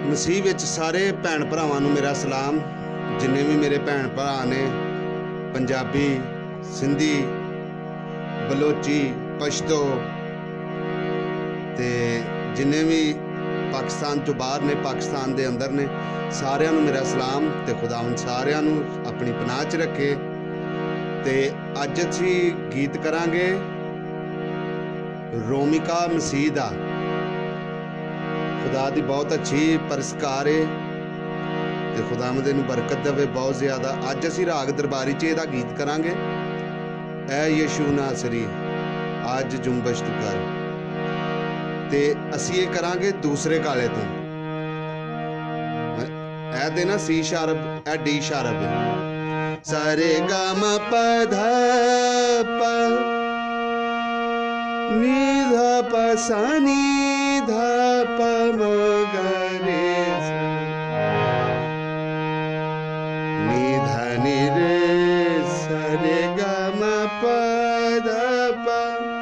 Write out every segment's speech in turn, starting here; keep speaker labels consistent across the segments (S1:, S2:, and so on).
S1: मसीह विच सारे भैन भरावां नूं मेरा सलाम। जिन्ने भी मेरे भैन भरा ने पंजाबी, सिंधी, बलोची, पश्तो ते जिन्ने भी पाकिस्तान चों बाहर ने, पाकिस्तान दे अंदर ने, सारिआं नूं मेरा सलाम ते खुदावंद सारिआं नूं अपनी पनाह च रखे। ते अज असीं गीत करांगे रोमिका मसीह दा। खुदा दी बहुत अच्छी परस्कार है ते खुदावंद इहनूं बरकत देवे बहुत ज़्यादा। अज असीं राग दरबारी च इहदा गीत करांगे, ऐ यीशु नासरी अज जुम्बश तू कर। ते असीं ये करांगे दूसरे काले तो। ऐ दे ना सी शारप, ऐ डी शारप है। सारे गा म प ध प नी ध प सा नी ध प म ग रे सा नी ध नि रे सा रे ग म प ध प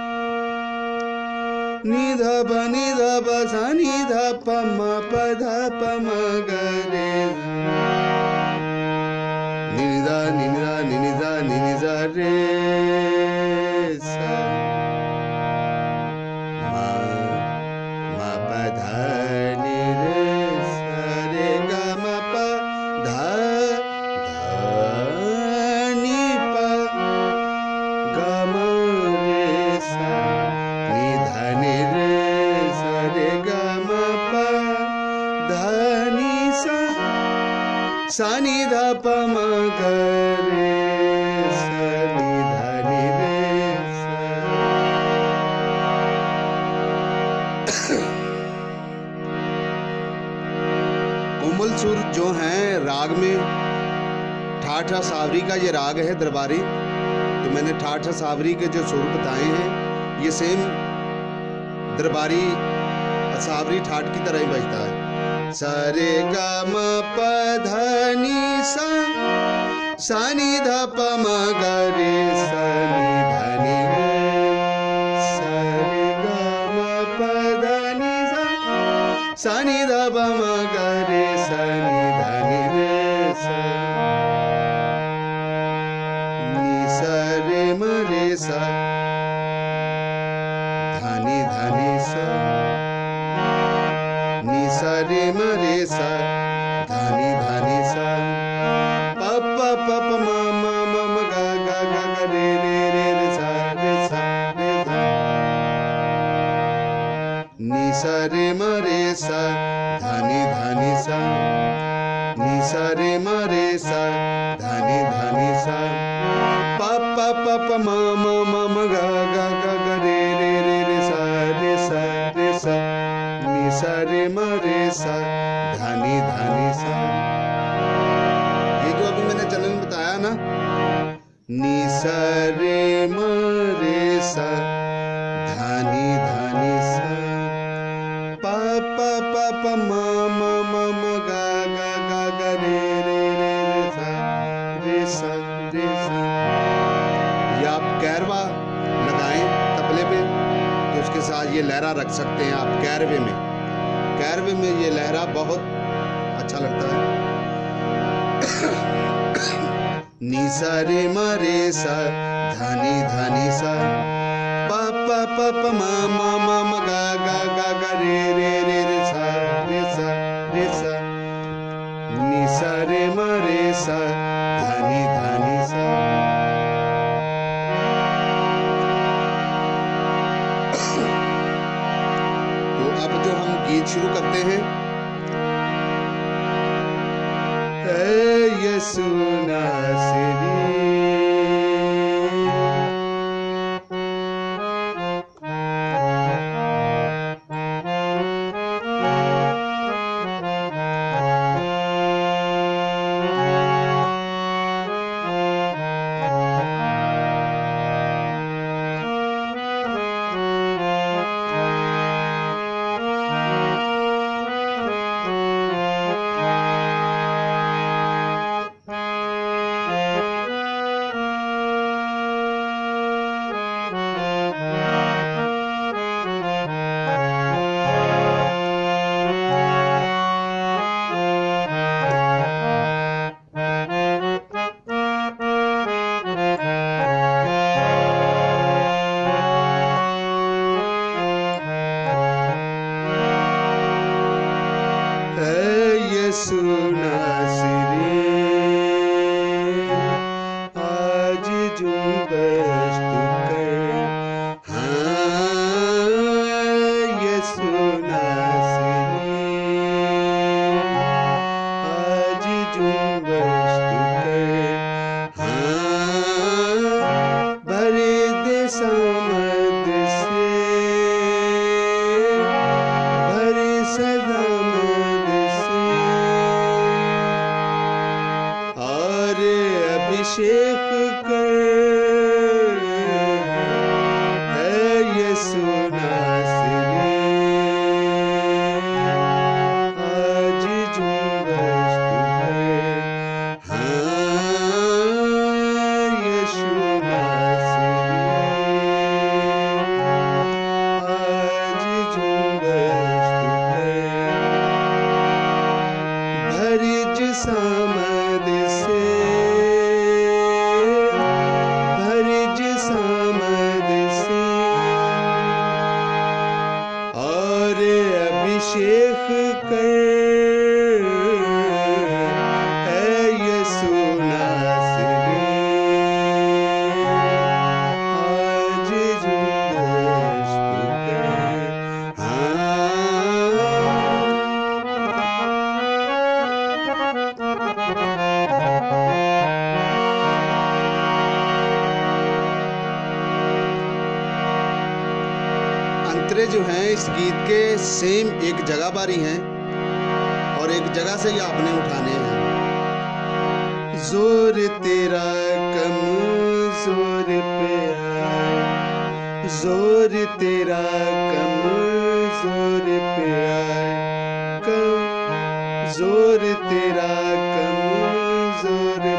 S1: नी ध प नी ध प सा नी ध प म प ध प म ग रे नी ध नि ध नि ध नि ध रे सा सा नी ध प म ग रे सा नी ध नि रे सा। कोमल सुर जो हैं राग में, ठाठा सावरी का ये राग है दरबारी। तो मैंने ठाठा सावरी के जो सुर बताए हैं ये सेम दरबारी सावरी ठाठ की तरह ही बजता है। सा रे ग म प ध नि सा सा नी ध प म ग रे सा नी ध नि रे सा रे ग म प ध नि सा सा नी ध प म ग रे सा नी ध नि रे सा नी सा रे म रे सा ध नि सा नी सा रे म रे सा ध नि सा प प प प म म म म ग ग ग ग रे रे रे रे सा रे सा रे सा नी सा रे म रे सा ध नि सा नी सा रे म रे सा ध नि सा प प प प म म म म ग ग ग ग रे रे रे रे सा रे सा रे सा नी सा रे म रे सा ध नि सा। ये जो अभी मैंने चलन बताया ना, नी सा रे म रे सा ध नि सा प प प प म म म म ग ग ग ग रे रे रे रे सा रे सा रे सा। ये आप कैरवा लगाएं तबले पे तो उसके साथ ये लहरा रख सकते हैं आप कैरवे में। कैरवे में ये लहरा बहुत अच्छा लगता है। नी सा रे म रे सा ध नि सा प प प प म म म म ग ग ग ग रे रे रे रे सा रे सा रे सा नी सा रे म रे सा ध नि सा। तो अब जो हम गीत शुरू करते हैं, ऐ यीशु नासरी यीशु नासरी आज जुम्बश तू कर। हाँ यीशु नासरी आज जुम्बश तू कर। हाँ भरे दे सामर्थ से, भरे सदामद से, और अभिषेक कर है यीशु नासरी आज जुम्बश तू कर। हाँ यीशु नासरी आज जुम्बश तू कर। भरिज सामद से, भरिज सामद से, और अभिषेक कर है यीशु नासरी आज जुम्बश तू कर। अंतरे जो हैं इस गीत के सेम एक जगह बारी हैं और एक जगह से ही आपने उठाने हैं। जोर तेरा कम जोर पे आए, जोर तेरा कम जोर पे आए, कम जोर तेरा कम जोर